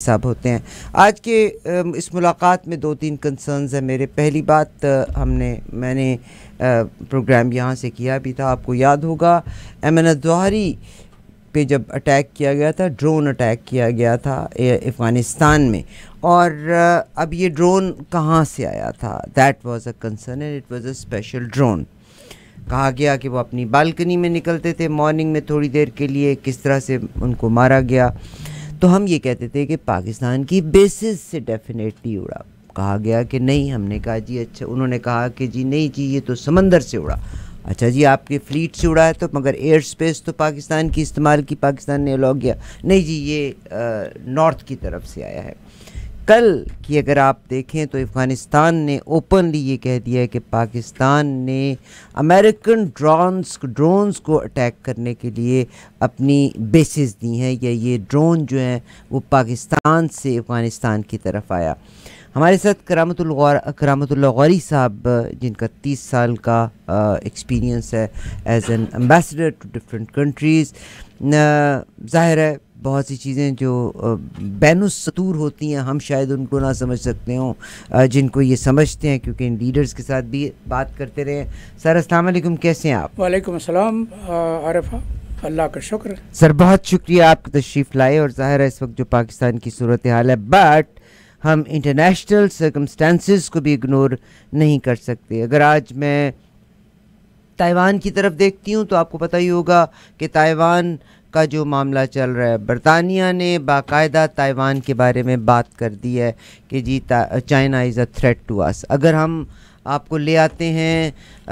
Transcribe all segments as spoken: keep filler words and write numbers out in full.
صاحب ہوتے ہیں. آج کے اس ملاقات میں دو تین کنسرنز ہیں میرے. پہلی بات, ہم نے میں نے پروگرام یہاں سے کیا بھی تھا, آپ کو یاد ہوگا ایمن الظواہری پہ جب اٹیک کیا گیا تھا, ڈرون اٹیک کیا گیا تھا افغانستان میں, اور اب یہ ڈرون کہاں سے آیا تھا. That was a concern and it was a special drone. کہا گیا کہ وہ اپنی بالکنی میں نکلتے تھے مارننگ میں تھوڑی دیر کے لیے, کس طرح سے ان کو مارا گیا. تو ہم یہ کہتے تھے کہ پاکستان کی بیسز سے ڈیفینیٹلی اڑا. کہا گیا کہ نہیں, ہم نے کہا جی اچھا, انہوں نے کہا کہ جی نہیں جی یہ تو سمندر سے اڑا. اچھا جی آپ کے فلیٹ سے اڑا ہے تو مگر ایئر سپیس تو پاکستان کی استعمال کی, پاکستان نے الاؤ کیا. نہیں جی یہ نارتھ کی طرف سے آیا ہے. کل کی اگر آپ دیکھیں تو افغانستان نے اوپنلی یہ کہہ دیا ہے کہ پاکستان نے امریکن ڈرونز ڈرونز کو اٹیک کرنے کے لیے اپنی بیسز دی ہیں, یا یہ ڈرون جو ہیں وہ پاکستان سے افغانستان کی طرف آیا. ہمارے ساتھ کرامت الغور کرامت اللہ غوری صاحب, جن کا تیس سال کا ایکسپیرینس ہے as an ambassador to different countries. ظاہر ہے بہت سی چیزیں جو بین السطور ہوتی ہیں ہم شاید ان کو نہ سمجھ سکتے ہوں, جن کو یہ سمجھتے ہیں کیونکہ ان لیڈرز کے ساتھ بھی بات کرتے رہے. سر السلام علیکم, کیسے ہیں آپ؟ وعلیکم السلام عارفہ, اللہ کا شکر. سر بہت شکریہ آپ کا تشریف لائے, اور ظاہر ہے اس وقت جو پاکستان کی صورتحال ہے, بٹ ہم انٹرنیشنل سرکمسٹانسز کو بھی اگنور نہیں کر سکتے. اگر آج میں تائیوان کی طرف دیکھتی ہوں تو آپ کو پتہ ہی ہوگا کہ تائیوان کا جو معاملہ چل رہا ہے, برطانیہ نے باقاعدہ تائیوان کے بارے میں بات کر دی ہے کہ جی China is a threat to us. اگر ہم آپ کو لے آتے ہیں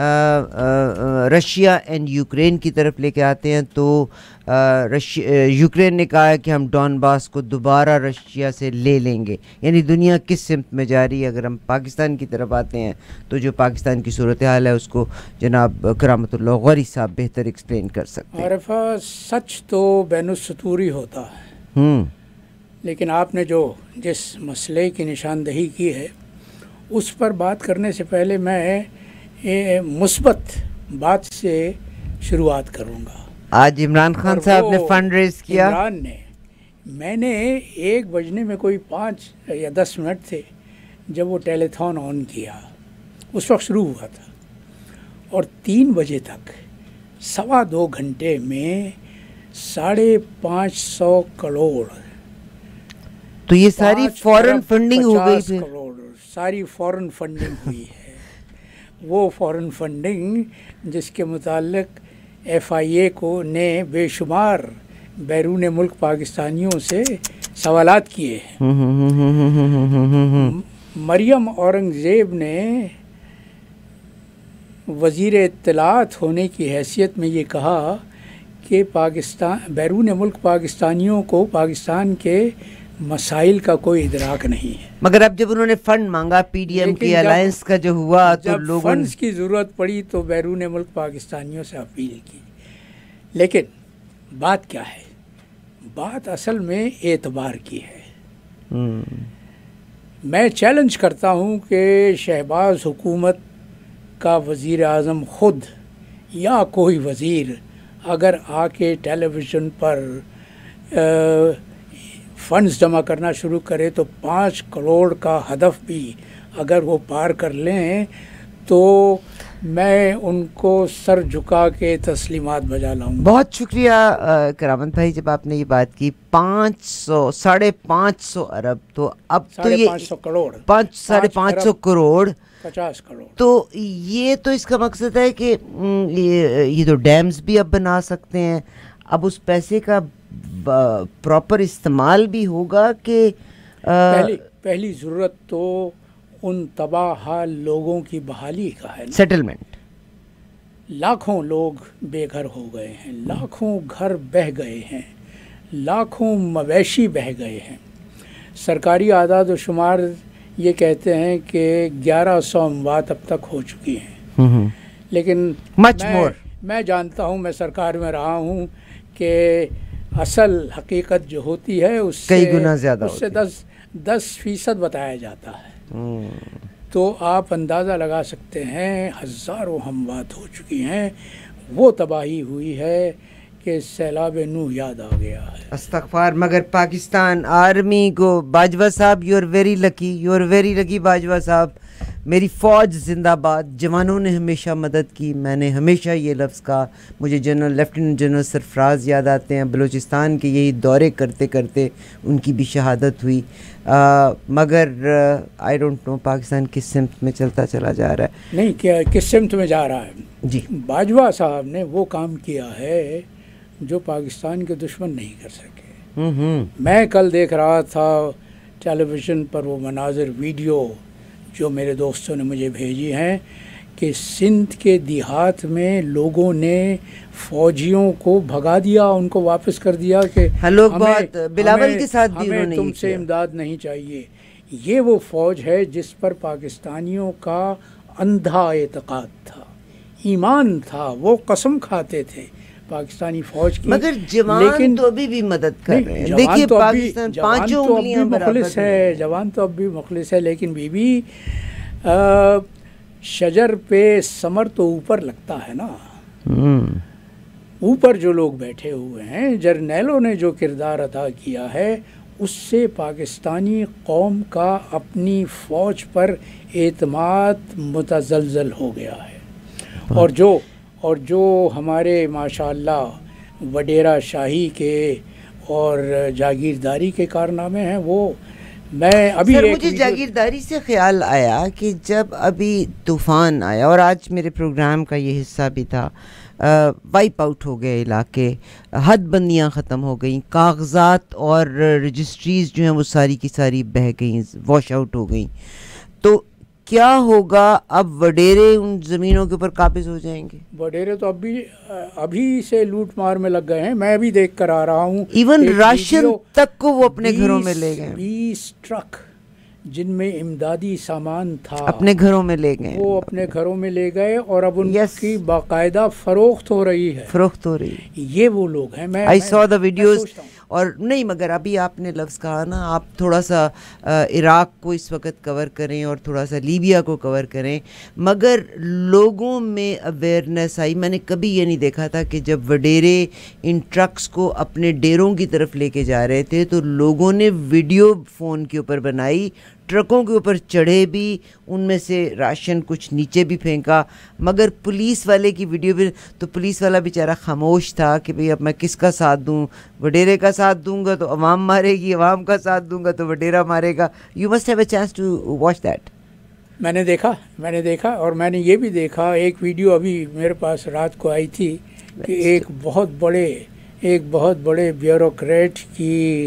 رشیا اینڈ یوکرین کی طرف لے کے آتے ہیں تو یوکرین نے کہا ہے کہ ہم ڈون باس کو دوبارہ رشیا سے لے لیں گے. یعنی دنیا کس سمت میں جا رہی ہے. اگر ہم پاکستان کی طرف آتے ہیں تو جو پاکستان کی صورتحال ہے اس کو جناب کرامت اللہ غوری صاحب بہتر ایکسپلین کر سکتے ہیں. عارفہ سچ تو بین السطوری ہوتا ہے, ہوں لیکن آپ نے جو جس مسئلے کی نشاندہی کی ہے اس پر بات کرنے سے پہلے میں مثبت بات سے شروعات کروں گا. آج عمران خان صاحب نے فنڈ ریز کیا. عمران نے میں نے ایک بجنے میں کوئی پانچ یا دس منٹ تھے جب وہ ٹیلی تھون آن کیا, اس وقت شروع ہوا تھا, اور تین بجے تک سوا دو گھنٹے میں ساڑھے پانچ سو کروڑ, تو یہ ساری فورن فنڈنگ ہو گئی تھی. کروڑ ساری فورن فنڈنگ ہوئی ہے. وہ فورن فنڈنگ جس کے متعلق ایف آئی اے کو نے بے شمار بیرون ملک پاکستانیوں سے سوالات کیے ہیں. مریم اورنگزیب نے وزیر اطلاعات ہونے کی حیثیت میں یہ کہا کہ پاکستان بیرون ملک پاکستانیوں کو پاکستان کے مسائل کا کوئی ادراک نہیں ہے. مگر اب جب انہوں نے فنڈ مانگا پی ڈی ایم کی الائنس کا جو ہوا تو لوگوں جب فنڈز کی ضرورت پڑی تو بیرون ملک پاکستانیوں سے اپیل کی. لیکن بات کیا ہے؟ بات اصل میں اعتبار کی ہے. میں چیلنج کرتا ہوں کہ شہباز حکومت کا وزیر اعظم خود یا کوئی وزیر اگر آ کے ٹیلی ویژن پر فنڈز جمع کرنا شروع کرے تو پانچ کروڑ کا ہدف بھی اگر وہ پار کر لیں تو میں ان کو سر جھکا کے تسلیمات بجا لاؤں. بہت شکریہ کرامت بھائی, جب آپ نے یہ بات کی پانچ سو ساڑھے پانچ سو ارب تو اب تو یہ پانچ سو کروڑ پانچ ساڑھے پانچ سو کروڑ پچاس کروڑ تو یہ تو اس کا مقصد ہے کہ یہ تو ڈیمز بھی اب بنا سکتے ہیں. اب اس پیسے کا پراپر استعمال بھی ہوگا کہ پہلی پہلی ضرورت تو ان تباہ حال لوگوں کی بحالی کا ہے. سیٹلمنٹ. لاکھوں لوگ بے گھر ہو گئے ہیں, لاکھوں گھر بہہ گئے ہیں, لاکھوں مویشی بہہ گئے ہیں. سرکاری اعداد و شمار یہ کہتے ہیں کہ گیارہ سو اموات اب تک ہو چکی ہیں, لیکن مچ مور میں جانتا ہوں, میں سرکار میں رہا ہوں کہ اصل حقیقت جو ہوتی ہے اس سے کئی گنا زیادہ اس سے دس دس فیصد بتایا جاتا ہے. تو آپ اندازہ لگا سکتے ہیں ہزاروں اموات ہو چکی ہیں. وہ تباہی ہوئی ہے کہ سیلاب نوح یاد آ گیا ہے. استغفار. مگر پاکستان آرمی کو باجوہ صاحب you are very lucky, you are very lucky Bajwa صاحب. میری فوج زندہ باد, جوانوں نے ہمیشہ مدد کی. میں نے ہمیشہ یہ لفظ کہا. مجھے جنرل لیفٹیننٹ جنرل سرفراز یاد آتے ہیں, بلوچستان کے یہی دورے کرتے کرتے ان کی بھی شہادت ہوئی. آ, مگر آئی ڈونٹ نو پاکستان کس سمت میں چلتا چلا جا رہا ہے. نہیں کیا کس سمت میں جا رہا ہے جی. باجوہ صاحب نے وہ کام کیا ہے جو پاکستان کے دشمن نہیں کر سکے. ہوں ہوں میں کل دیکھ رہا تھا ٹیلی ویژن پر وہ مناظر ویڈیو جو میرے دوستوں نے مجھے بھیجی ہیں کہ سندھ کے دیہات میں لوگوں نے فوجیوں کو بھگا دیا, ان کو واپس کر دیا کہ لوگ بہت بلاول کے ساتھ بھی ہمیں تم سے امداد نہیں چاہیے. یہ وہ فوج ہے جس پر پاکستانیوں کا اندھا اعتقاد تھا, ایمان تھا, وہ قسم کھاتے تھے پاکستانی فوج کی. مگر جوان تو ابھی بھی مدد کر رہے ہیں. دیکھیے پاکستان پانچوں انگلیاں مخلص ہے, جوان تو اب بھی مخلص ہے, لیکن بی بی شجر پہ ثمر تو اوپر لگتا ہے نا. اوپر جو لوگ بیٹھے ہوئے ہیں, جرنیلوں نے جو کردار ادا کیا ہے, اس سے پاکستانی قوم کا اپنی فوج پر اعتماد متزلزل ہو گیا ہے. اور جو اور جو ہمارے ماشاءاللہ وڈیرا شاہی کے اور جاگیرداری کے کارنامے ہیں, وہ میں ابھی سر مجھے جاگیرداری سے خیال آیا کہ جب ابھی طوفان آیا, اور آج میرے پروگرام کا یہ حصہ بھی تھا, وائپ آؤٹ ہو گئے علاقے, حد بندیاں ختم ہو گئیں, کاغذات اور رجسٹریز جو ہیں وہ ساری کی ساری بہہ گئیں, واش آؤٹ ہو گئیں. تو کیا ہوگا اب؟ وڈیرے ان زمینوں کے اوپر قابض ہو جائیں گے؟ وڈیرے تو ابھی ابھی سے لوٹ مار میں لگ گئے ہیں. میں بھی دیکھ کر آ رہا ہوں, ایون راشن تک کو وہ اپنے گھروں میں لے گئے. بیس ٹرک جن میں امدادی سامان تھا اپنے گھروں میں لے گئے, وہ اپنے گھروں میں لے گئے, اور اب ان کی باقاعدہ فروخت ہو رہی ہے فروخت ہو رہی ہے. یہ وہ لوگ ہیں. میں آئی سو دا ویڈیوز. اور نہیں, مگر ابھی آپ نے لفظ کہا نا, آپ تھوڑا سا عراق کو اس وقت کور کریں اور تھوڑا سا لیبیا کو کور کریں, مگر لوگوں میں اویئرنیس آئی. میں نے کبھی یہ نہیں دیکھا تھا کہ جب وڈیرے ان ٹرکس کو اپنے ڈیروں کی طرف لے کے جا رہے تھے تو لوگوں نے ویڈیو فون کے اوپر بنائی, ٹرکوں کے اوپر چڑھے بھی, ان میں سے راشن کچھ نیچے بھی پھینکا. مگر پولیس والے کی ویڈیو بھی, تو پولیس والا بیچارہ خاموش تھا کہ بھئی اب میں کس کا ساتھ دوں, وڈیرے کا ساتھ دوں گا تو عوام مارے گی, عوام کا ساتھ دوں گا تو وڈیرا مارے گا. You must have a chance to watch that. میں نے دیکھا میں نے دیکھا اور میں نے یہ بھی دیکھا, ایک ویڈیو ابھی میرے پاس رات کو آئی تھی کہ ایک بہت بڑے ایک بہت بڑے بیوروکریٹ کی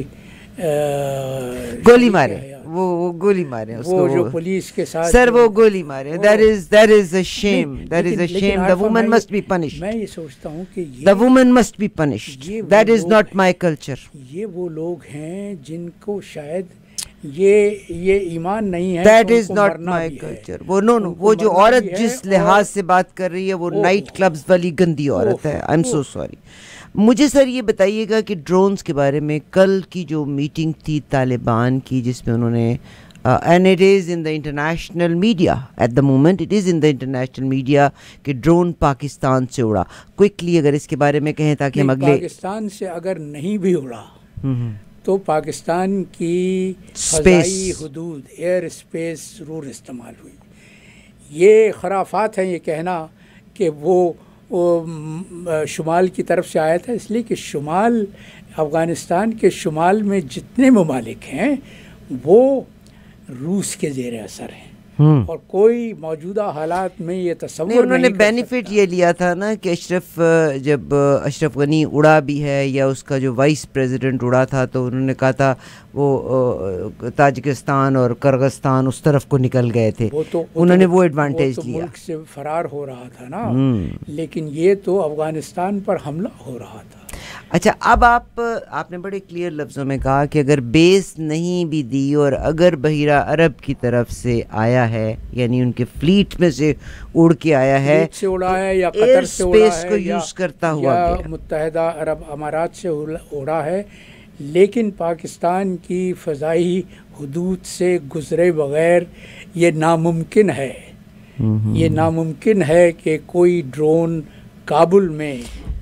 گولی مارے, وہ وہ گولی مارے اس وہ جو پولیس کے ساتھ. سر وہ گولی مارے. That is that is a shame, that is a shame. The woman must be punished. میں یہ سوچتا ہوں کہ the woman must be punished. That is not my culture. یہ وہ لوگ ہیں جن کو شاید یہ یہ ایمان نہیں ہے. That is not my culture. وہ نو نو وہ جو عورت جس لحاظ سے بات کر رہی ہے وہ نائٹ کلبز والی گندی عورت ہے. I am so sorry. مجھے سر یہ بتائیے گا کہ ڈرونز کے بارے میں کل کی جو میٹنگ تھی طالبان کی, جس میں انہوں نے and it is in the international media at the moment, it is in the international media کہ ڈرون پاکستان سے اڑا. کوئکلی اگر اس کے بارے میں کہیں تاکہ ہم اگلے. پاکستان سے اگر نہیں بھی اڑا تو پاکستان کی فضائی حدود ایئر اسپیس ضرور استعمال ہوئی. یہ خرافات ہیں یہ کہنا کہ وہ شمال کی طرف سے آیا تھا, اس لیے کہ شمال افغانستان کے شمال میں جتنے ممالک ہیں وہ روس کے زیر اثر ہیں, اور کوئی موجودہ حالات میں یہ تصور نہیں. انہوں نے بینیفٹ یہ لیا تھا نا کہ اشرف جب اشرف غنی اڑا بھی ہے یا اس کا جو وائس پریزیڈنٹ اڑا تھا تو انہوں نے کہا تھا وہ تاجکستان اور کرغستان اس طرف کو نکل گئے تھے, انہوں نے وہ ایڈوانٹیج لیا. ملک سے فرار ہو رہا تھا نا, لیکن یہ تو افغانستان پر حملہ ہو رہا تھا. اچھا, اب آپ آپ نے بڑے کلیئر لفظوں میں کہا کہ اگر بیس نہیں بھی دی اور اگر بحیرہ عرب کی طرف سے آیا ہے, یعنی ان کے فلیٹ میں سے اڑ کے آیا ہے, سے اڑا ہے یا قطر سے اڑا ہے کو یوز کرتا ہوا یا متحدہ عرب امارات سے اڑا ہے, لیکن پاکستان کی فضائی حدود سے گزرے بغیر یہ ناممکن ہے. یہ ناممکن ہے کہ کوئی ڈرون کابل میں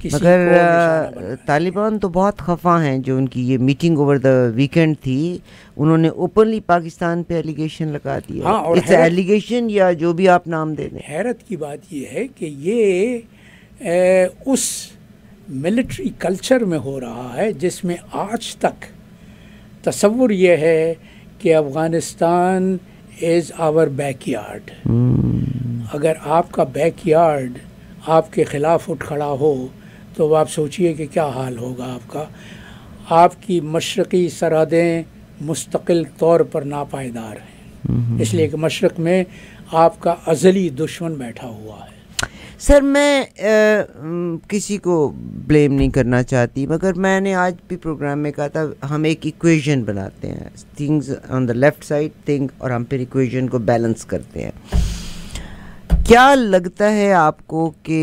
مگر طالبان تو بہت خفا ہیں. جو ان کی یہ میٹنگ اوور دا ویکینڈ تھی, انہوں نے اوپنلی پاکستان پہ ایلیگیشن لگا دیا. ہاں, اور ایلیگیشن یا جو بھی آپ نام دے دیں. حیرت کی بات یہ ہے کہ یہ اس ملٹری کلچر میں ہو رہا ہے جس میں آج تک تصور یہ ہے کہ Afghanistan is our backyard. اگر آپ کا بیک یارڈ آپ کے خلاف اٹھ کھڑا ہو تو آپ سوچئے کہ کیا حال ہوگا آپ کا. آپ کی مشرقی سرحدیں مستقل طور پر ناپائیدار ہیں, اس لیے کہ مشرق میں آپ کا ازلی دشمن بیٹھا ہوا ہے. سر میں کسی کو بلیم نہیں کرنا چاہتی, مگر میں نے آج بھی پروگرام میں کہا تھا ہم ایک ایکویژن بناتے ہیں, things on the left side thing, اور ہم پھر ایکویژن کو بیلنس کرتے ہیں. کیا لگتا ہے آپ کو کہ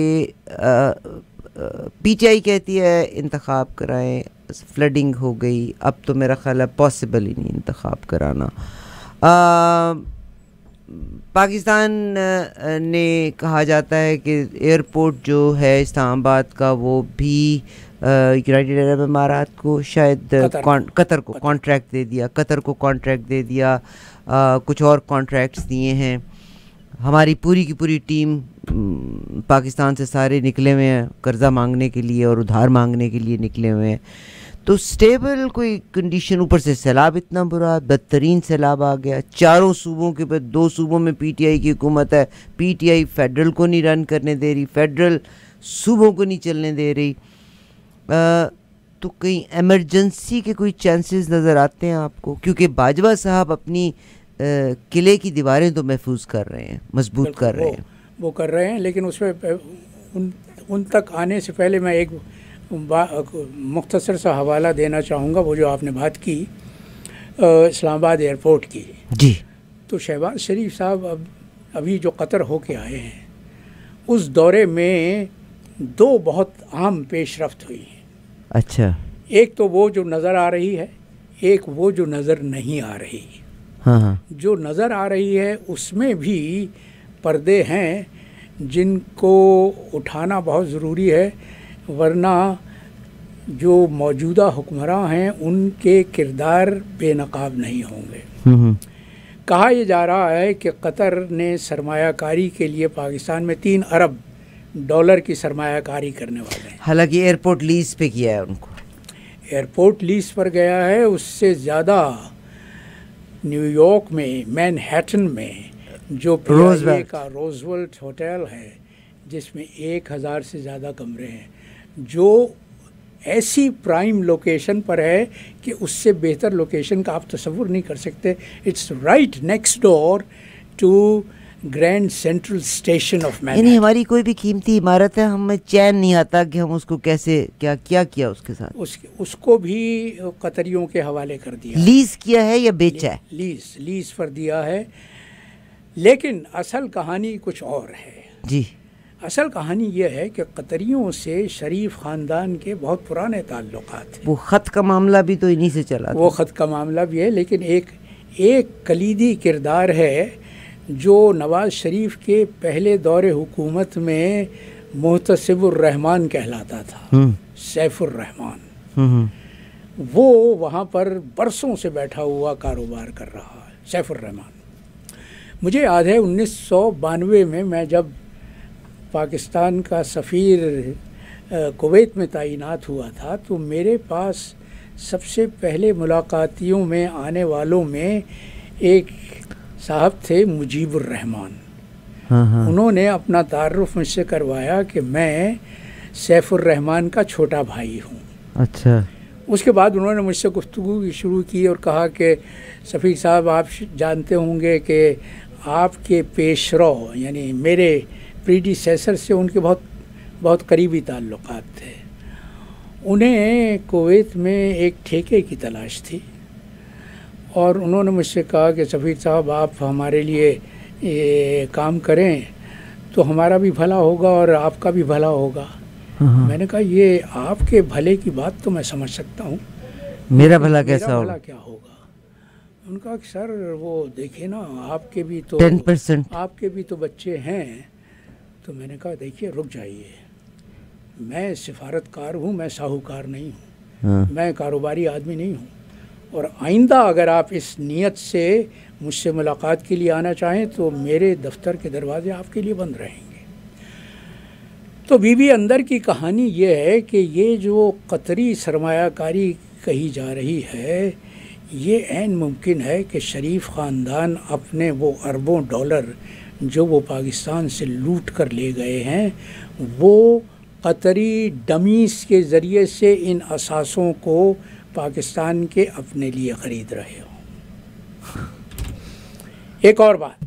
پی ٹی آئی کہتی ہے انتخاب کرائیں, فلڈنگ ہو گئی, اب تو میرا خیال ہے پاسبل ہی نہیں انتخاب کرانا. پاکستان نے کہا جاتا ہے کہ ایئرپورٹ جو ہے اسلام آباد کا وہ بھی یونائٹیڈ عرب امارات کو شاید قطر کو کانٹریکٹ دے دیا قطر کو کانٹریکٹ دے دیا کچھ اور کانٹریکٹس دیے ہیں. ہماری پوری کی پوری ٹیم پاکستان سے سارے نکلے ہوئے ہیں قرضہ مانگنے کے لیے اور ادھار مانگنے کے لیے نکلے ہوئے ہیں. تو سٹیبل کوئی کنڈیشن, اوپر سے سیلاب اتنا برا, بدترین سیلاب آ گیا چاروں صوبوں کے, بعد دو صوبوں میں پی ٹی آئی کی حکومت ہے, پی ٹی آئی فیڈرل کو نہیں رن کرنے دے رہی, فیڈرل صوبوں کو نہیں چلنے دے رہی. تو کہیں ایمرجنسی کے کوئی چانسز نظر آتے ہیں آپ کو؟ کیونکہ باجوہ صاحب اپنی قلعے کی دیواریں تو محفوظ کر رہے ہیں, مضبوط کر رہے ہیں, وہ کر رہے ہیں, لیکن اس میں ان, ان تک آنے سے پہلے میں ایک مختصر سا حوالہ دینا چاہوں گا. وہ جو آپ نے بات کی اسلام آباد ایئرپورٹ کی, جی, تو شہباز شریف صاحب اب ابھی جو قطر ہو کے آئے ہیں اس دورے میں دو بہت اہم پیش رفت ہوئی ہیں. اچھا, ایک تو وہ جو نظر آ رہی ہے, ایک وہ جو نظر نہیں آ رہی. ہاں ہاں, جو نظر آ رہی ہے اس میں بھی پردے ہیں جن کو اٹھانا بہت ضروری ہے, ورنہ جو موجودہ حکمراں ہیں ان کے کردار بے نقاب نہیں ہوں گے. کہا یہ جا رہا ہے کہ قطر نے سرمایہ کاری کے لیے پاکستان میں تین ارب ڈالر کی سرمایہ کاری کرنے والے ہیں. حالانکہ ایئرپورٹ لیز پہ کیا ہے ان کو, ایئرپورٹ لیز پر گیا ہے. اس سے زیادہ نیو یارک میں مین ہیٹن میں جو پی آئی اے کا روزولٹ ہوٹل ہے جس میں ایک ہزار سے زیادہ کمرے ہیں, جو ایسی پرائم لوکیشن پر ہے کہ اس سے بہتر لوکیشن کا آپ تصور نہیں کر سکتے. It's right next door to Grand Central station of man. یعنی ہماری کوئی بھی قیمتی عمارت ہے, ہمیں چین نہیں آتا کہ ہم اس کو کیسے کیا کیا کیا اس کے ساتھ. اس اس کو بھی قطریوں کے حوالے کر دیا. لیز کیا ہے یا بیچا ہے؟ لیز لیز پر دیا ہے. لیکن اصل کہانی کچھ اور ہے. جی, اصل کہانی یہ ہے کہ قطریوں سے شریف خاندان کے بہت پرانے تعلقات ہیں. وہ خط کا معاملہ بھی تو انہی سے چلا. وہ خط کا معاملہ بھی ہے, لیکن ایک ایک کلیدی کردار ہے جو نواز شریف کے پہلے دور حکومت میں محتسب الرحمان کہلاتا تھا, سیف الرحمان. وہ وہاں پر برسوں سے بیٹھا ہوا کاروبار کر رہا ہے, سیف الرحمان. مجھے یاد ہے انیس سو بانوے میں میں جب پاکستان کا سفیر کویت میں تعینات ہوا تھا تو میرے پاس سب سے پہلے ملاقاتیوں میں آنے والوں میں ایک صاحب تھے مجیب الرحمان. ہاں ہاں. انہوں نے اپنا تعارف مجھ سے کروایا کہ میں سیف الرحمان کا چھوٹا بھائی ہوں. اچھا. اس کے بعد انہوں نے مجھ سے گفتگو شروع کی اور کہا کہ سفیر صاحب آپ جانتے ہوں گے کہ آپ کے پیش رو یعنی میرے پریڈیسیسر سے ان کے بہت بہت قریبی تعلقات تھے. انہیں کویت میں ایک ٹھیکے کی تلاش تھی اور انہوں نے مجھ سے کہا کہ سفیر صاحب آپ ہمارے لیے یہ کام کریں تو ہمارا بھی بھلا ہوگا اور آپ کا بھی بھلا ہوگا. میں نے کہا یہ آپ کے بھلے کی بات تو میں سمجھ سکتا ہوں, میرا بھلا کیسا ہوگا؟ کیا ہوگا؟ ان کا کہ سر وہ دیکھیں نا آپ کے بھی تو ٹین پرسینٹ آپ کے بھی تو بچے ہیں. تو میں نے کہا دیکھیے رک جائیے, میں سفارتکار ہوں، میں ساہوکار نہیں ہوں، میں کاروباری آدمی نہیں ہوں، اور آئندہ اگر آپ اس نیت سے مجھ سے ملاقات کے لیے آنا چاہیں تو میرے دفتر کے دروازے آپ کے لیے بند رہیں گے۔ تو بی بی اندر کی کہانی یہ ہے کہ یہ جو قطری سرمایہ کاری کہی جا رہی ہے، یہ عین ممکن ہے کہ شریف خاندان اپنے وہ اربوں ڈالر جو وہ پاکستان سے لوٹ کر لے گئے ہیں، وہ قطری ڈمیز کے ذریعے سے ان اثاثوں کو پاکستان کے اپنے لیے خرید رہے ہوں۔ ایک اور بات،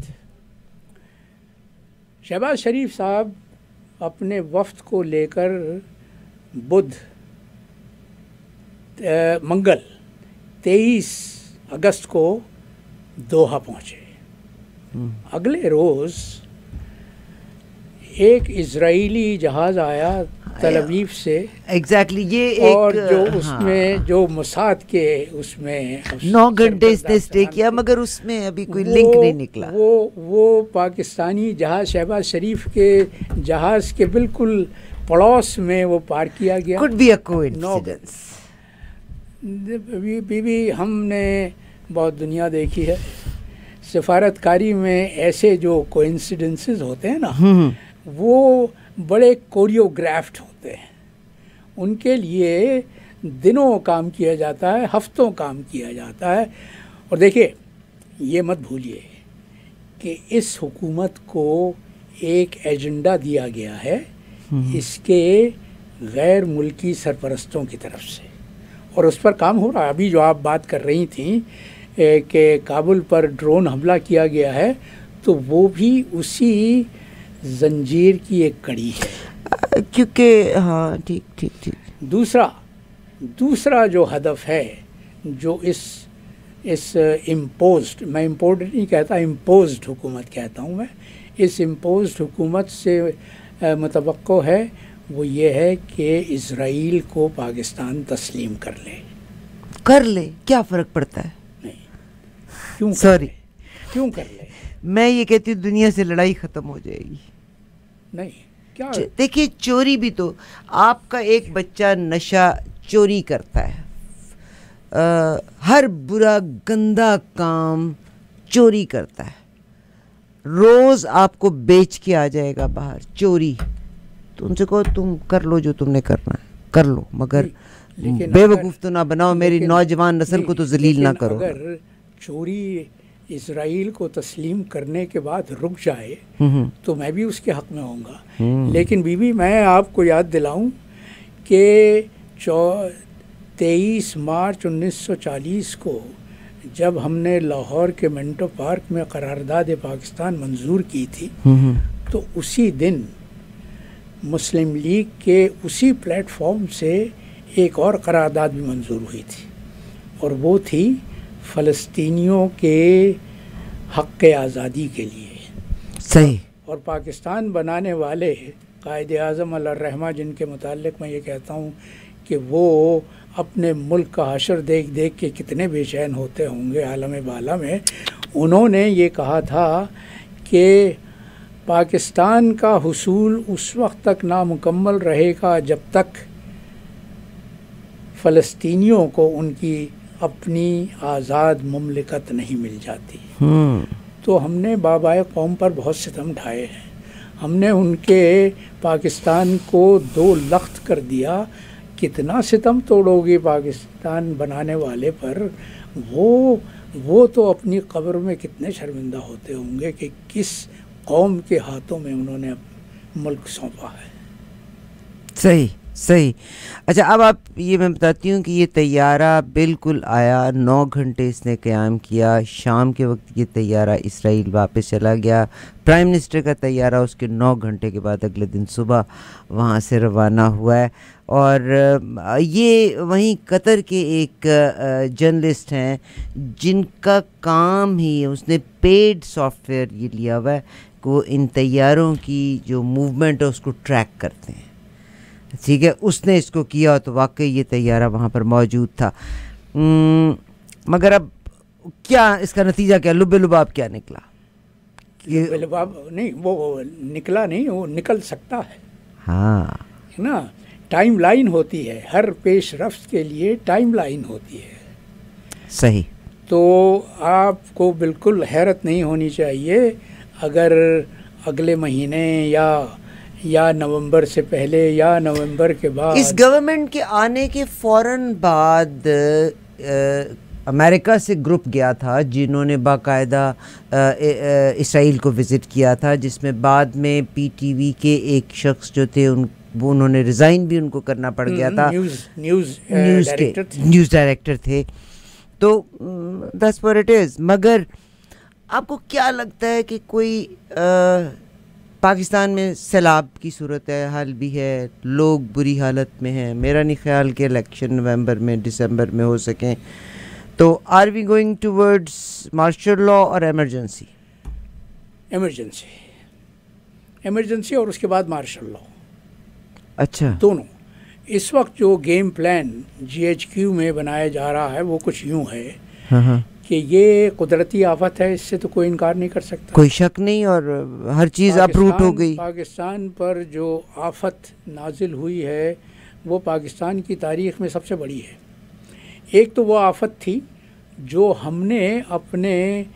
شہباز شریف صاحب اپنے وفد کو لے کر بدھ منگل تیئیس اگست کو دوحہ پہنچے۔ اگلے روز ایک اسرائیلی جہاز آیا تل ابیب سے، ایگزیکٹلی یہ اور جو اس میں جو موساد کے اس میں نو گھنٹے اس نے اسٹے کیا، مگر اس میں ابھی کوئی لنک نہیں نکلا۔ وہ وہ پاکستانی جہاز شہباز شریف کے جہاز کے بالکل پڑوس میں وہ پار کیا گیا۔ could be a coincidence۔ بی بی ہم نے بہت دنیا دیکھی ہے، سفارتکاری میں ایسے جو کوئنسیڈنسز ہوتے ہیں نا وہ بڑے کوریوگرافٹ ہوتے ہیں، ان کے لیے دنوں کام کیا جاتا ہے، ہفتوں کام کیا جاتا ہے۔ اور دیکھیے یہ مت بھولیے کہ اس حکومت کو ایک ایجنڈا دیا گیا ہے اس کے غیر ملکی سرپرستوں کی طرف سے، اور اس پر کام ہو رہا ہے۔ ابھی جو آپ بات کر رہی تھیں کہ کابل پر ڈرون حملہ کیا گیا ہے، تو وہ بھی اسی زنجیر کی ایک کڑی ہے، کیونکہ ہاں ٹھیک ٹھیک ٹھیک دوسرا دوسرا جو ہدف ہے، جو اس اس امپوزڈ، میں امپورٹڈ نہیں کہتا، امپوزڈ حکومت کہتا ہوں میں، اس امپوزڈ حکومت سے متوقع ہے، وہ یہ ہے کہ اسرائیل کو پاکستان تسلیم کر لے۔ کر لے کیا فرق پڑتا ہے؟ نہیں، کیوں سوری کیوں کر لے؟ میں یہ کہتی ہوں دنیا سے لڑائی ختم ہو جائے گی۔ نہیں کیا دیکھیے چوری بھی تو، آپ کا ایک بچہ نشہ چوری کرتا ہے، ہر برا گندا کام چوری کرتا ہے، روز آپ کو بیچ کے آ جائے گا باہر، چوری۔ تو ان سے کہو تم کر لو جو تم نے کرنا ہے کر لو، مگر بے وقوف تو نہ بناؤ، میری نوجوان نسل کو تو ذلیل نہ کرو۔ اگر چوری اسرائیل کو تسلیم کرنے کے بعد رک جائے تو میں بھی اس کے حق میں ہوں گا، لیکن بی بی میں آپ کو یاد دلاؤں کہ تیئیس مارچ انیس سو چالیس کو جب ہم نے لاہور کے منٹو پارک میں قرارداد پاکستان منظور کی تھی، تو اسی دن مسلم لیگ کے اسی پلیٹ فارم سے ایک اور قرارداد بھی منظور ہوئی تھی، اور وہ تھی فلسطینیوں کے حق آزادی کے لیے۔ صحیح۔ اور پاکستان بنانے والے قائد اعظم علیہ الرحمہ، جن کے متعلق میں یہ کہتا ہوں کہ وہ اپنے ملک کا حشر دیکھ دیکھ کے کتنے بے چین ہوتے ہوں گے عالم بالا میں، انہوں نے یہ کہا تھا کہ پاکستان کا حصول اس وقت تک نامکمل رہے گا جب تک فلسطینیوں کو ان کی اپنی آزاد مملکت نہیں مل جاتی۔ تو ہم نے بابائے قوم پر بہت ستم ڈھائے ہیں، ہم نے ان کے پاکستان کو دو لخت کر دیا۔ کتنا ستم توڑو گے پاکستان بنانے والے پر، وہ وہ تو اپنی قبر میں کتنے شرمندہ ہوتے ہوں گے کہ کس قوم کے ہاتھوں میں انہوں نے ملک سونپا ہے۔ صحیح صحیح۔ اچھا اب آپ یہ میں بتاتی ہوں کہ یہ طیارہ بالکل آیا، نو گھنٹے اس نے قیام کیا، شام کے وقت یہ طیارہ اسرائیل واپس چلا گیا، پرائم منسٹر کا طیارہ اس کے نو گھنٹے کے بعد اگلے دن صبح وہاں سے روانہ ہوا ہے۔ اور یہ وہیں قطر کے ایک جرنلسٹ ہیں جن کا کام ہی اس نے پیڈ سافٹ ویئر یہ لیا ہوا ہے کہ وہ ان طیاروں کی جو موومنٹ ہے اس کو ٹریک کرتے ہیں، ٹھیک ہے، اس نے اس کو کیا تو واقعی یہ طیارہ وہاں پر موجود تھا۔ مگر اب کیا اس کا نتیجہ کیا، لب لباب کیا نکلا؟ لباب نہیں، وہ نکلا نہیں، وہ نکل سکتا ہے، ہاں نا، ٹائم لائن ہوتی ہے، ہر پیش رفت کے لیے ٹائم لائن ہوتی ہے. صحیح. تو آپ کو بالکل حیرت نہیں ہونی چاہیے اگر اگلے مہینے یا یا نومبر سے پہلے یا نومبر کے بعد. اس گورنمنٹ کے آنے کے فوراً بعد امریکہ سے گروپ گیا تھا جنہوں نے باقاعدہ اسرائیل کو وزٹ کیا تھا، جس میں بعد میں پی ٹی وی کے ایک شخص جو تھے ان وہ انہوں نے ریزائن بھی ان کو کرنا پڑ گیا تھا، نیوز نیوز کے نیوز ڈائریکٹر تھے. تو دیٹس واٹ اٹ از. مگر آپ کو کیا لگتا ہے کہ کوئی پاکستان میں سیلاب کی صورت حال بھی ہے، لوگ بری حالت میں ہیں، میرا نہیں خیال کہ الیکشن نومبر میں دسمبر میں ہو سکیں، تو are we going towards martial law اور ایمرجنسی؟ ایمرجنسی ایمرجنسی اور اس کے بعد مارشل لا. اچھا. دونوں. اس وقت جو game plan G H Q میں بنایا جا رہا ہے وہ کچھ یوں ہے کہ یہ قدرتی آفت ہے، اس سے تو کوئی انکار نہیں کر سکتا، کوئی شک نہیں، اور ہر چیز اپروٹ ہو گئی. پاکستان پر جو آفت نازل ہوئی ہے وہ پاکستان کی تاریخ میں سب سے بڑی ہے. ایک تو وہ آفت تھی جو ہم نے اپنے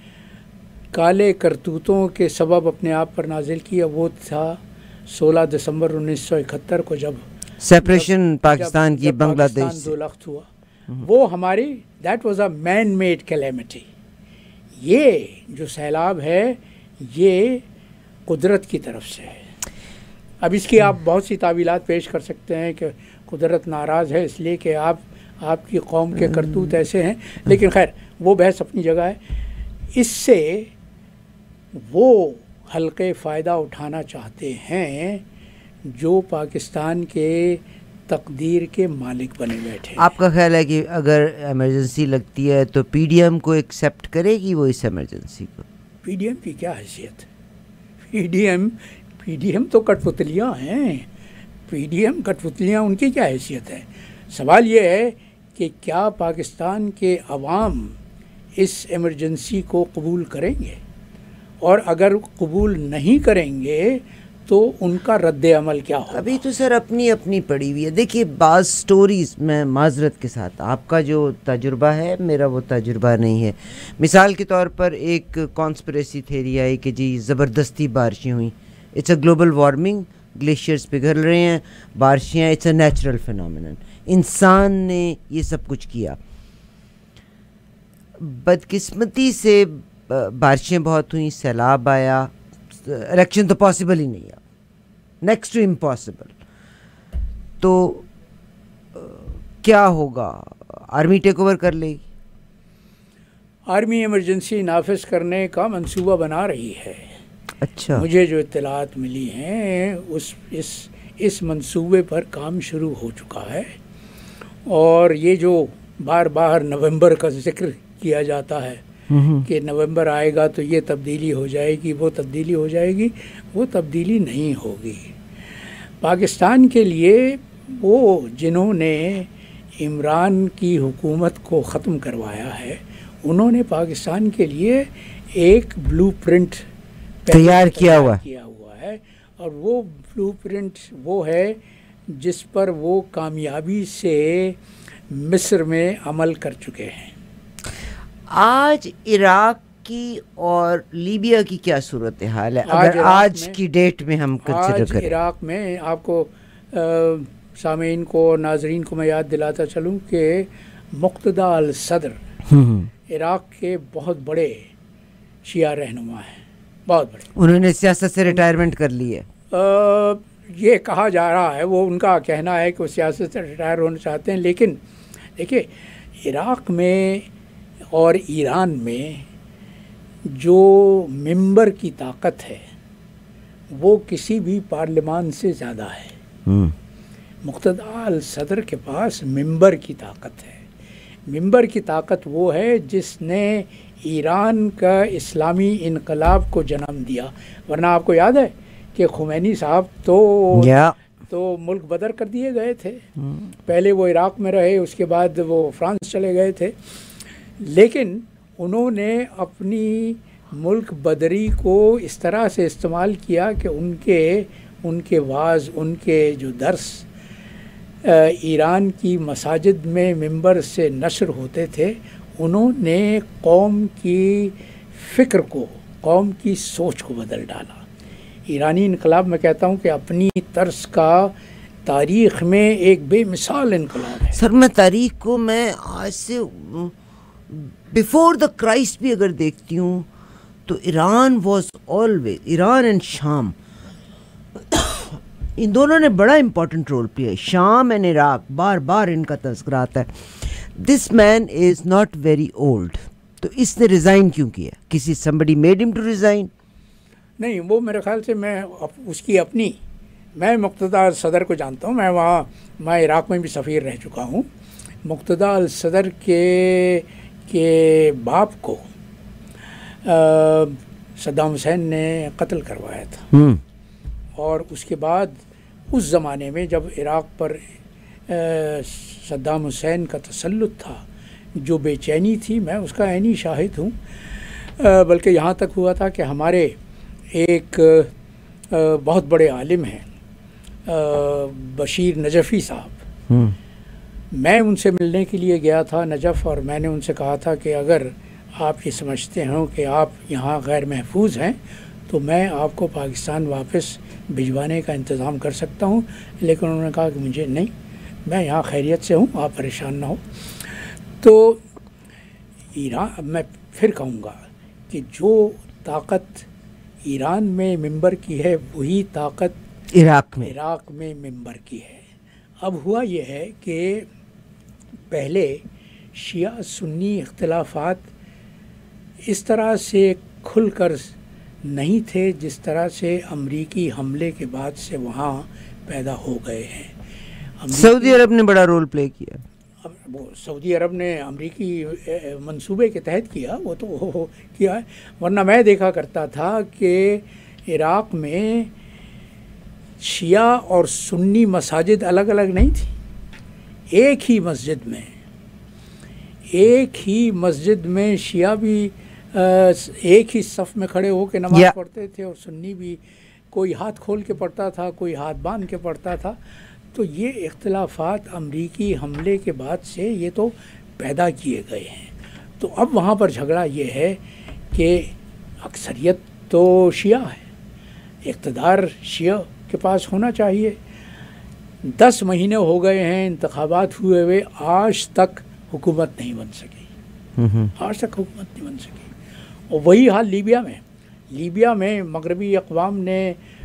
کالے کرتوتوں کے سبب اپنے آپ پر نازل کیا، وہ تھا سولہ دسمبر انیس سو اکہتر کو جب سیپریشن پاکستان کی بنگلہ دیش سے دو لخت ہوا. وہ ہماری that was a man made calamity. یہ جو سیلاب ہے یہ قدرت کی طرف سے ہے. اب اس کی آپ بہت سی تعویلات پیش کر سکتے ہیں کہ قدرت ناراض ہے اس لیے کہ آپ آپ کی قوم کے کرتوت ایسے ہیں، لیکن خیر وہ بحث اپنی جگہ ہے. اس سے وہ حلقے فائدہ اٹھانا چاہتے ہیں جو پاکستان کے تقدیر کے مالک بنے بیٹھے. آپ کا خیال ہے کہ اگر ایمرجنسی لگتی ہے تو پی ڈی ایم کو ایکسیپٹ کرے گی وہ اس ایمرجنسی کو؟ پی ڈی ایم کی کیا حیثیت؟ P D M P D M تو کٹ پتلیاں ہیں. پی ڈی ایم کٹ پتلیاں ان کی کیا حیثیت ہے؟ سوال یہ ہے کہ کیا پاکستان کے عوام اس ایمرجنسی کو قبول کریں گے، اور اگر قبول نہیں کریں گے تو ان کا رد عمل کیا ہوگا؟ ابھی تو سر اپنی اپنی پڑی ہوئی ہے. دیکھیے بعض سٹوریز، میں معذرت کے ساتھ آپ کا جو تجربہ ہے میرا وہ تجربہ نہیں ہے. مثال کے طور پر ایک کانسپریسی تھیری آئی کہ جی زبردستی بارشیں ہوئیں. It's a global warming, glaciers پگھل رہے ہیں، بارشیں، اٹس اے نیچرل فینومینن، انسان نے یہ سب کچھ کیا. بدقسمتی سے بارشیں بہت ہوئیں، سیلاب آیا، الیکشن تو پاسبل ہی نہیں ہے، نیکسٹ ٹو امپاسبل. تو کیا ہوگا؟ آرمی ٹیک اوور کر لے گی؟ آرمی ایمرجنسی نافذ کرنے کا منصوبہ بنا رہی ہے. اچھا. مجھے جو اطلاعات ملی ہیں اس اس اس منصوبے پر کام شروع ہو چکا ہے، اور یہ جو بار بار نومبر کا ذکر کیا جاتا ہے کہ نومبر آئے گا تو یہ تبدیلی ہو جائے گی، وہ تبدیلی ہو جائے گی، وہ تبدیلی نہیں ہوگی. پاکستان کے لیے وہ جنہوں نے عمران کی حکومت کو ختم کروایا ہے انہوں نے پاکستان کے لیے ایک بلو پرنٹ تیار کیا ہوا کیا ہوا ہے، اور وہ بلو پرنٹ وہ ہے جس پر وہ کامیابی سے مصر میں عمل کر چکے ہیں. آج عراق کی اور لیبیا کی کیا صورتحال ہے اگر آج کی ڈیٹ میں ہم کنسیڈر کریں؟ آج عراق میں آپ کو سامعین کو اور ناظرین کو میں یاد دلاتا چلوں کہ مقتدی الصدر عراق کے بہت بڑے شیعہ رہنما ہیں، بہت بڑے. انہوں نے سیاست سے ریٹائرمنٹ کر لی ہے. یہ کہا جا رہا ہے، وہ ان کا کہنا ہے کہ وہ سیاست سے ریٹائر ہونا چاہتے ہیں. لیکن دیکھیے عراق میں اور ایران میں جو ممبر کی طاقت ہے وہ کسی بھی پارلیمان سے زیادہ ہے. مقتدی الصدر کے پاس ممبر کی طاقت ہے. ممبر کی طاقت وہ ہے جس نے ایران کا اسلامی انقلاب کو جنم دیا. ورنہ آپ کو یاد ہے کہ خمینی صاحب تو yeah. تو ملک بدر کر دیے گئے تھے. پہلے وہ عراق میں رہے، اس کے بعد وہ فرانس چلے گئے تھے، لیکن انہوں نے اپنی ملک بدری کو اس طرح سے استعمال کیا کہ ان کے ان کے واعظ، ان کے جو درس ایران کی مساجد میں ممبر سے نشر ہوتے تھے، انہوں نے قوم کی فکر کو، قوم کی سوچ کو بدل ڈالا۔ ایرانی انقلاب میں کہتا ہوں کہ اپنی طرز کا تاریخ میں ایک بے مثال انقلاب ہے۔ سر میں تاریخ کو میں آج سے بیفور دا کرائسٹ بھی اگر دیکھتی ہوں تو Iran was always, Iran and شام، ان دونوں نے بڑا امپورٹنٹ رول پلے ہے۔ شام اینڈ عراق بار بار ان کا تذکرہ آتا ہے۔ This man is not very old, تو اس نے ریزائن کیوں کیا؟ کسی somebody made him to resign؟ نہیں، وہ میرے خیال سے میں اس کی اپنی، میں مقتدی صدر کو جانتا ہوں، میں وہاں میں عراق میں بھی سفیر رہ چکا ہوں۔ مقتدی صدر کے کے باپ کو صدام حسین نے قتل کروایا تھا، اور اس کے بعد اس زمانے میں جب عراق پر صدام حسین کا تسلط تھا، جو بے چینی تھی، میں اس کا عینی شاہد ہوں، بلکہ یہاں تک ہوا تھا کہ ہمارے ایک بہت بڑے عالم ہیں بشیر نجفی صاحب، میں ان سے ملنے کے لیے گیا تھا نجف، اور میں نے ان سے کہا تھا کہ اگر آپ یہ سمجھتے ہوں کہ آپ یہاں غیر محفوظ ہیں تو میں آپ کو پاکستان واپس بھجوانے کا انتظام کر سکتا ہوں، لیکن انہوں نے کہا کہ مجھے نہیں، میں یہاں خیریت سے ہوں، آپ پریشان نہ ہو۔ تو ایران، میں پھر کہوں گا کہ جو طاقت ایران میں ممبر کی ہے وہی طاقت عراق میں عراق میں ممبر کی ہے۔ اب ہوا یہ ہے کہ پہلے شیعہ سنی اختلافات اس طرح سے کھل کر نہیں تھے جس طرح سے امریکی حملے کے بعد سے وہاں پیدا ہو گئے ہیں۔ سعودی عرب نے بڑا رول پلے کیا، وہ سعودی عرب نے امریکی منصوبے کے تحت کیا، وہ تو کیا ہے، ورنہ میں دیکھا کرتا تھا کہ عراق میں شیعہ اور سنی مساجد الگ الگ نہیں تھی، ایک ہی مسجد میں ایک ہی مسجد میں شیعہ بھی ایک ہی صف میں کھڑے ہو کے نماز پڑھتے تھے، اور سنی بھی کوئی ہاتھ کھول کے پڑھتا تھا، کوئی ہاتھ باندھ کے پڑھتا تھا۔ تو یہ اختلافات امریکی حملے کے بعد سے یہ تو پیدا کیے گئے ہیں۔ تو اب وہاں پر جھگڑا یہ ہے کہ اکثریت تو شیعہ ہے، اقتدار شیعہ کے پاس ہونا چاہیے۔ دس مہینے ہو گئے ہیں انتخابات ہوئے ہوئے، آج تک حکومت نہیں بن سکی، آج تک حکومت نہیں بن سکی۔ اور وہی حال لیبیا میں، لیبیا میں مغربی اقوام نے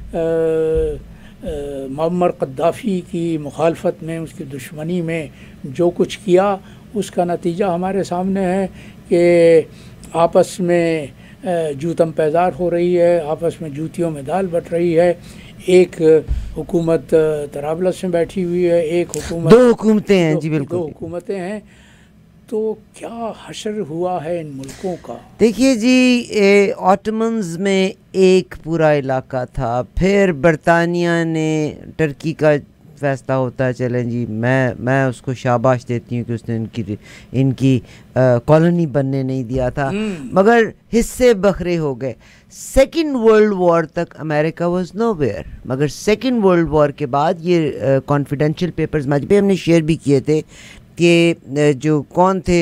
معمر قذافی کی مخالفت میں، اس کی دشمنی میں جو کچھ کیا، اس کا نتیجہ ہمارے سامنے ہے کہ آپس میں جوتم پیزار ہو رہی ہے، آپس میں جوتیوں میں دال بٹ رہی ہے۔ ایک حکومت طرابلس میں بیٹھی ہوئی ہے، ایک حکومت، دو حکومتیں ہیں، جی بالکل دو حکومتیں ہیں۔ تو کیا حشر ہوا ہے ان ملکوں کا؟ دیکھیے جی، آٹمنز میں ایک پورا علاقہ تھا، پھر برطانیہ نے ٹرکی کا فیصلہ ہوتا ہے، چلیں جی میں میں اس کو شاباش دیتی ہوں کہ اس نے ان کی ان کی کالونی بننے نہیں دیا تھا، مگر حصے بکھرے ہو گئے۔ سیکنڈ ورلڈ وار تک امریکہ واز نو ویئر، مگر سیکنڈ ورلڈ وار کے بعد یہ کانفیڈینشیل پیپرز مجھے ہم نے شیئر بھی کیے تھے کہ جو کون تھے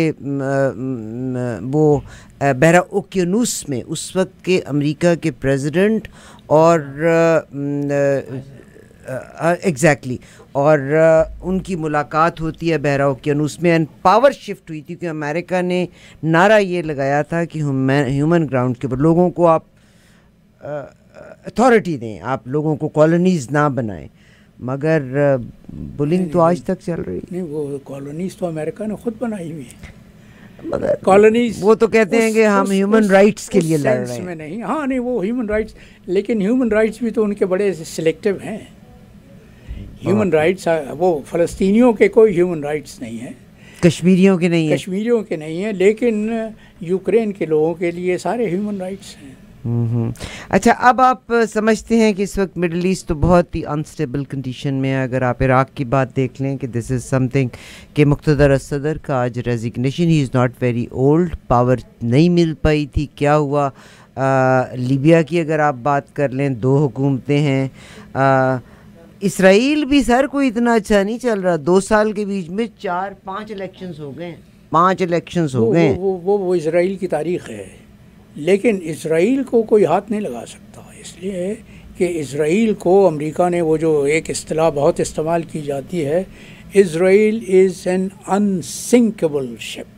وہ بحرہ اوقیانوس میں اس وقت کے امریکہ کے پریزیڈنٹ اور ایگزیکٹلی اور ان کی ملاقات ہوتی ہے بحرہ اوقیانوس میں، اینڈ پاور شفٹ ہوئی تھی کہ امریکہ نے نعرہ یہ لگایا تھا کہ ہیومن گراؤنڈ کے اوپر لوگوں کو آپ اتھارٹی دیں، آپ لوگوں کو کالونیز نہ بنائیں، مگر بلنگ تو آج تک چل رہی ہے۔ نہیں، وہ کالونیز تو امریکہ نے خود بنائی ہوئی ہے، مگر کالونیز وہ تو کہتے ہیں کہ ہم ہیومن رائٹس کے لیے لڑ رہے ہیں، نہیں، ہاں نہیں، وہ ہیومن رائٹس، لیکن ہیومن رائٹس بھی تو ان کے بڑے سلیکٹیو ہیں۔ ہیومن رائٹس وہ فلسطینیوں کے کوئی ہیومن رائٹس نہیں ہیں، کشمیریوں کے نہیں ہیں، کشمیریوں کے نہیں ہیں، لیکن یوکرین کے لوگوں کے لیے سارے ہیومن رائٹس ہیں۔ اچھا، اب آپ سمجھتے ہیں کہ اس وقت مڈل ایسٹ تو بہت ہی انسٹیبل کنڈیشن میں ہے۔ اگر آپ عراق کی بات دیکھ لیں کہ دس از سم تھنگ کہ مقتدر صدر کا آج resignation, he is not very old, power نہیں مل پائی تھی، کیا ہوا؟ لیبیا کی اگر آپ بات کر لیں، دو حکومتیں ہیں، اسرائیل بھی سر کوئی اتنا اچھا نہیں چل رہا، دو سال کے بیچ میں چار پانچ الیکشنز ہو گئے ہیں، پانچ الیکشنز ہو گئے ہیں. وہ وہ وہ اسرائیل کی تاریخ ہے، لیکن اسرائیل کو کوئی ہاتھ نہیں لگا سکتا، اس لیے کہ اسرائیل کو امریکہ نے وہ جو ایک اصطلاح بہت استعمال کی جاتی ہے، اسرائیل از این انسنکیبل شپ.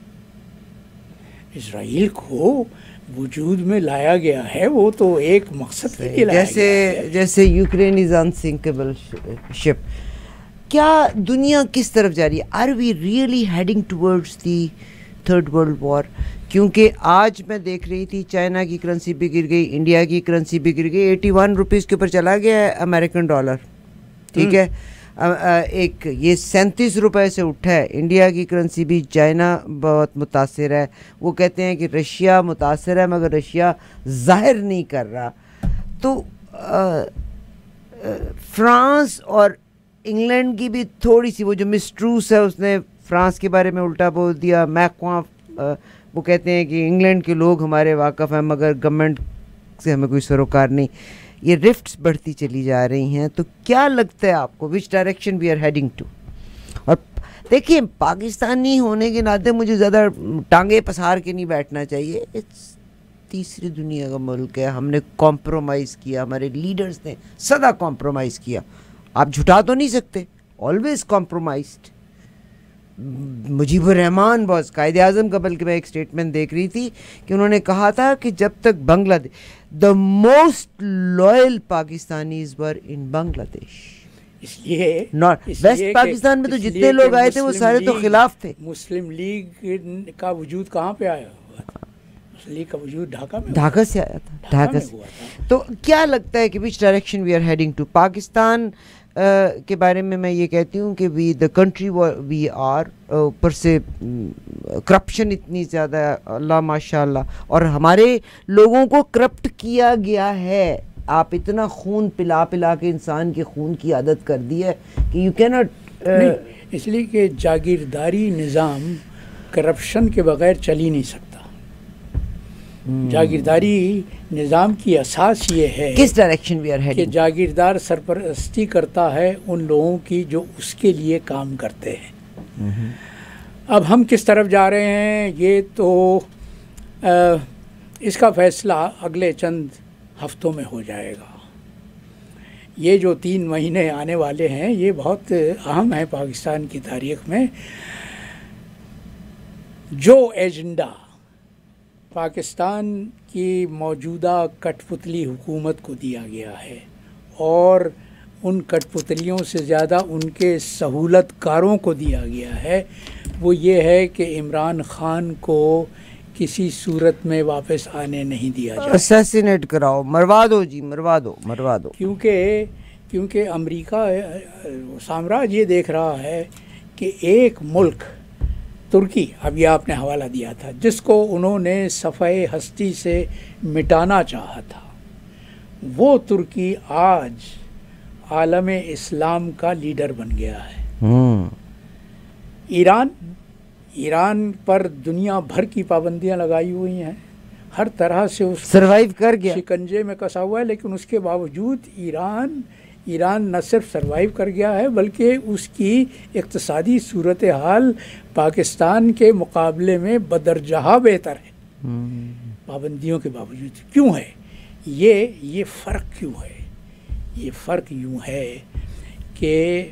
اسرائیل کو وجود میں لایا گیا ہے، وہ تو ایک مقصد کے لیے لایا جیسے گیا ہے. جیسے یوکرین از انسنکیبل شپ. کیا دنیا کس طرف جا رہی ہے؟ Are we really heading towards the third world war? کیونکہ آج میں دیکھ رہی تھی چائنا کی کرنسی بھی گر گئی، انڈیا کی کرنسی بھی گر گئی، ایٹی ون روپیز کے اوپر چلا گیا ہے امریکن ڈالر. ٹھیک ہے، ایک یہ سینتیس روپے سے اٹھا ہے. انڈیا کی کرنسی بھی، چائنا بہت متاثر ہے. وہ کہتے ہیں کہ رشیا متاثر ہے مگر رشیا ظاہر نہیں کر رہا. تو فرانس اور انگلینڈ کی بھی تھوڑی سی، وہ جو مسٹروس ہے اس نے فرانس کے بارے میں الٹا بول دیا. میکواں وہ کہتے ہیں کہ انگلینڈ کے لوگ ہمارے واقف ہیں مگر گورنمنٹ سے ہمیں کوئی سروکار نہیں. یہ رفٹس بڑھتی چلی جا رہی ہیں. تو کیا لگتا ہے آپ کو which direction we are heading to? اور دیکھیے پاکستانی ہونے کے ناطے مجھے زیادہ ٹانگیں پسار کے نہیں بیٹھنا چاہیے. تیسری دنیا کا ملک ہے، ہم نے کمپرومائز کیا، ہمارے لیڈرز نے سدا کمپرومائز کیا. آپ جھٹا تو نہیں سکتے، آلویز کمپرومائزڈ. مجیب الرحمان بہت قائد اعظم کا، بلکہ میں ایک اسٹیٹمنٹ دیکھ رہی تھی کہ انہوں نے کہا تھا کہ جب تک Bangladesh the most loyal Pakistanis were in Bangladesh. اس لیے ویسٹ پاکستان میں تو جتنے لوگ آئے تھے وہ سارے تو خلاف تھے. مسلم لیگ کا وجود کہاں پہ آیا ہوا تھا؟ مسلم لیگ کا وجود ڈھاکہ میں ڈھاکہ سے آیا تھا، ڈھاکہ سے. تو کیا لگتا ہے کہ which direction we are heading to? Pakistan کے بارے میں میں یہ کہتی ہوں کہ وی دا کنٹری وی آر، اوپر سے کرپشن اتنی زیادہ ہے، اللہ ماشاء اللہ، اور ہمارے لوگوں کو کرپٹ کیا گیا ہے. آپ اتنا خون پلا پلا کے انسان کے خون کی عادت کر دی ہے کہ یو کی ناٹ. اس لیے کہ جاگیرداری نظام کرپشن کے بغیر چل ہی نہیں سکتا. جاگیرداری نظام کی اساس یہ ہے کس ڈائریکشن وی آر کہ ہیڈنگ؟ جاگیردار سرپرستی کرتا ہے ان لوگوں کی جو اس کے لیے کام کرتے ہیں. اب ہم کس طرف جا رہے ہیں یہ تو اس کا فیصلہ اگلے چند ہفتوں میں ہو جائے گا. یہ جو تین مہینے آنے والے ہیں یہ بہت اہم ہیں پاکستان کی تاریخ میں. جو ایجنڈا پاکستان کی موجودہ کٹ پتلی حکومت کو دیا گیا ہے، اور ان کٹ پتلیوں سے زیادہ ان کے سہولت کاروں کو دیا گیا ہے، وہ یہ ہے کہ عمران خان کو کسی صورت میں واپس آنے نہیں دیا جائے. اسیسینیٹ کراؤ، مروا دو جی، مروا دو مروا دو. کیونکہ کیونکہ امریکہ سامراج یہ دیکھ رہا ہے کہ ایک ملک ترکی، اب یہ آپ نے حوالہ دیا تھا، جس کو انہوں نے صفحہ ہستی سے مٹانا چاہا تھا، وہ ترکی آج عالم اسلام کا لیڈر بن گیا ہے. ایران ایران پر دنیا بھر کی پابندیاں لگائی ہوئی ہیں، ہر طرح سے اس سروائیو کر گیا، شکنجے میں کسا ہوا ہے، لیکن اس کے باوجود ایران ایران نہ صرف سروائیو کر گیا ہے بلکہ اس کی اقتصادی صورتحال پاکستان کے مقابلے میں بدرجہ بہتر ہے پابندیوں کے باوجود. کیوں ہے یہ یہ فرق کیوں ہے؟ یہ فرق یوں ہے کہ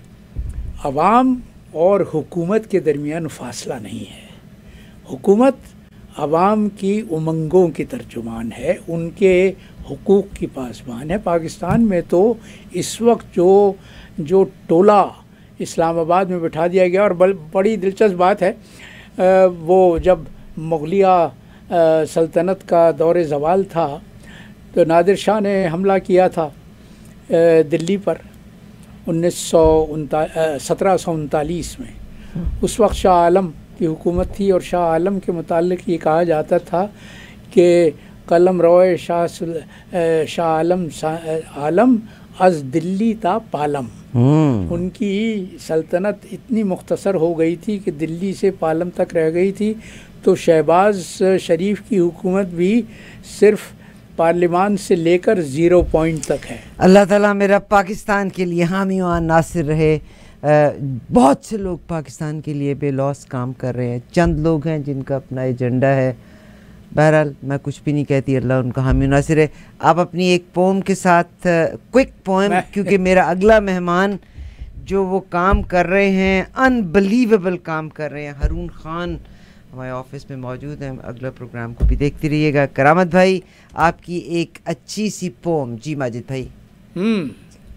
عوام اور حکومت کے درمیان فاصلہ نہیں ہے. حکومت عوام کی امنگوں کی ترجمان ہے، ان کے حقوق کی پاسبان ہے. پاکستان میں تو اس وقت جو جو ٹولہ اسلام آباد میں بٹھا دیا گیا، اور بڑی دلچسپ بات ہے، وہ جب مغلیہ سلطنت کا دور زوال تھا تو نادر شاہ نے حملہ کیا تھا دلی پر انیس سو سترہ سو انتالیس میں. اس وقت شاہ عالم کی حکومت تھی، اور شاہ عالم کے متعلق یہ کہا جاتا تھا کہ قلم روئے شاہ شاہ عالم عالم از دلی تا پالم. ان کی سلطنت اتنی مختصر ہو گئی تھی کہ دلی سے پالم تک رہ گئی تھی. تو شہباز شریف کی حکومت بھی صرف پارلیمان سے لے کر زیرو پوائنٹ تک ہے. اللہ تعالیٰ میرا پاکستان کے لیے حامی و ناصر رہے. بہت سے لوگ پاکستان کے لیے بے لوث کام کر رہے ہیں, چند لوگ ہیں جن کا اپنا ایجنڈا ہے. بہرحال میں کچھ بھی نہیں کہتی, اللہ ان کا حامی و ناصر ہے. آپ اپنی ایک پوم کے ساتھ, کوئک پوئم, کیونکہ میرا اگلا مہمان جو وہ کام کر رہے ہیں, انبلیویبل کام کر رہے ہیں, ہارون خان ہمارے آفس میں موجود ہیں. اگلا پروگرام کو بھی دیکھتے رہیے گا. کرامت بھائی آپ کی ایک اچھی سی پوم. جی ماجد بھائی. ہم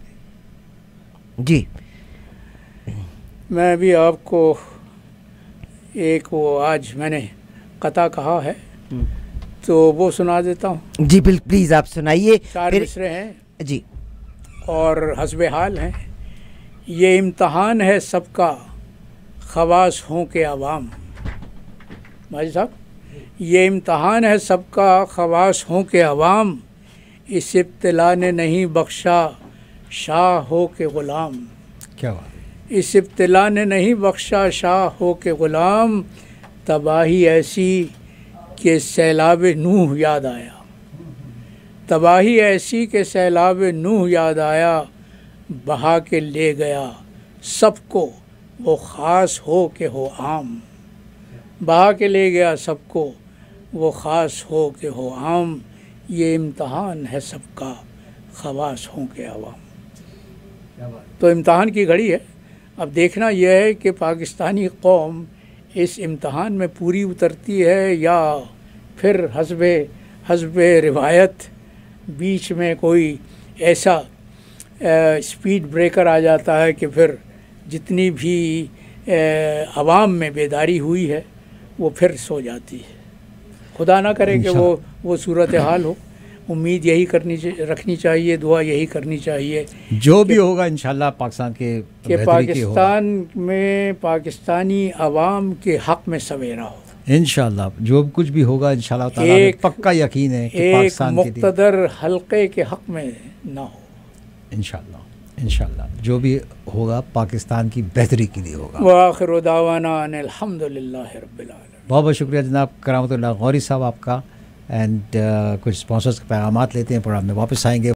جی میں بھی آپ کو ایک وہ آج میں نے قطع کہا ہے تو وہ سنا دیتا ہوں. جی بل پلیز آپ سنائیے. چار مصرے ہیں جی اور حسب حال ہیں. یہ امتحان ہے سب کا خواص ہوں کہ عوام. بھائی صاحب, یہ امتحان ہے سب کا خواص ہوں کہ عوام, اس ابتلا نے نہیں بخشا شاہ ہو کے غلام. کیا بات. اس ابتلا نے نہیں بخشا شاہ ہو کے غلام, تباہی ایسی کہ سیلاب نوح یاد آیا. تباہی ایسی کہ سیلاب نوح یاد آیا, بہا کے لے گیا سب کو وہ خاص ہو کہ ہو عام. بہا کے لے گیا سب کو وہ خاص ہو کہ ہو عام, یہ امتحان ہے سب کا خواص ہوں کہ عوام. تو امتحان کی گھڑی ہے. اب دیکھنا یہ ہے کہ پاکستانی قوم اس امتحان میں پوری اترتی ہے یا پھر حسب حسب روایت بیچ میں کوئی ایسا اسپیڈ بریکر آ جاتا ہے کہ پھر جتنی بھی عوام میں بیداری ہوئی ہے وہ پھر سو جاتی ہے. خدا نہ کرے کہ وہ وہ صورتحال ہو. امید یہی کرنی رکھنی چاہیے, دعا یہی کرنی چاہیے جو بھی ہوگا انشاءاللہ پاکستان کے کہ پاکستان میں پاکستانی عوام کے حق میں سویرا ہو. انشاءاللہ جو کچھ بھی ہوگا انشاءاللہ تعالیٰ میں پکا یقین ہے کہ پاکستان ایک مقتدر حلقے کے حق میں نہ ہو. انشاءاللہ انشاءاللہ جو بھی ہوگا پاکستان کی بہتری کے لیے ہوگا. وآخر دعوانا ان الحمدللہ رب العالمین. بہت بہت شکریہ جناب کرامت اللہ غوری صاحب آپ کا. اینڈ کچھ اسپانسرز کے پیغامات لیتے ہیں, پروگرام میں واپس آئیں گے.